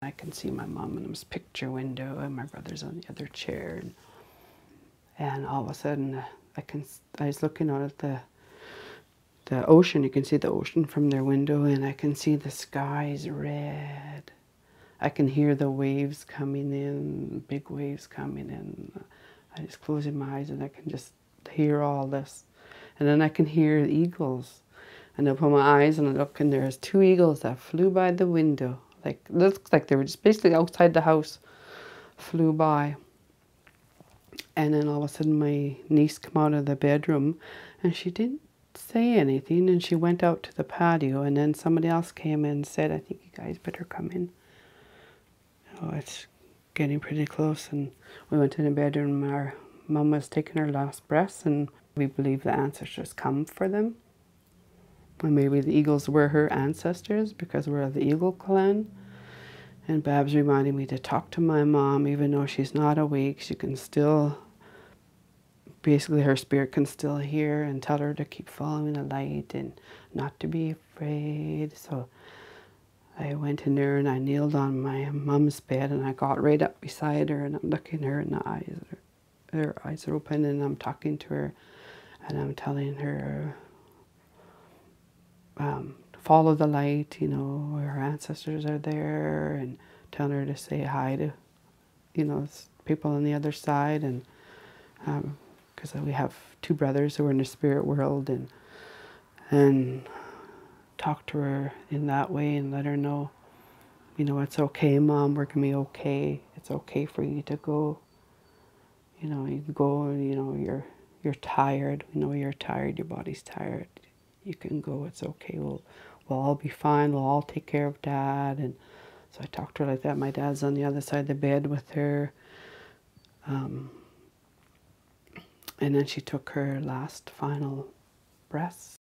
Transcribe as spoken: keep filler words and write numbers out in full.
I can see my mom in this picture window and my brother's on the other chair. And, and all of a sudden, I can, I was looking out at the, the ocean. You can see the ocean from their window, and I can see the skies red. I can hear the waves coming in, big waves coming in. I just closing my eyes and I can just hear all this. And then I can hear the eagles. And I open my eyes and I look, and there's two eagles that flew by the window. Like, it looks like they were just basically outside the house, flew by. And then all of a sudden my niece came out of the bedroom and she didn't say anything, and she went out to the patio, and then somebody else came in and said, I think you guys better come in. Oh, it's getting pretty close. And we went in the bedroom. Our mum was taking her last breaths, and we believe the ancestors come for them. And maybe the eagles were her ancestors because we're of the eagle clan. And Babs reminded me to talk to my mom, even though she's not awake. She can still, basically her spirit can still hear, and tell her to keep following the light and not to be afraid. So I went in there and I kneeled on my mom's bed, and I got right up beside her, and I'm looking her in the eyes. Her, her eyes are open, and I'm talking to her, and I'm telling her, um, follow the light, you know, her ancestors are there, and telling her to say hi to, you know, people on the other side, and because um, we have two brothers who are in the spirit world, and and talk to her in that way and let her know, you know, it's okay, Mom, we're gonna be okay. It's okay for you to go. You know, you can go, you know, you're you're tired. We know you're tired, your body's tired. You can go, it's okay. We'll we'll all be fine, we'll all take care of Dad. And so I talked to her like that. My dad's on the other side of the bed with her. Um, and then she took her last final breaths.